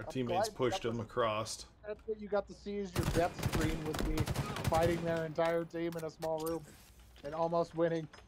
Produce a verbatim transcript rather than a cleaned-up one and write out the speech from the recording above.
I'm teammates glad pushed that him was- across. That's what you got to see as your death screen with me fighting their entire team in a small room and almost winning.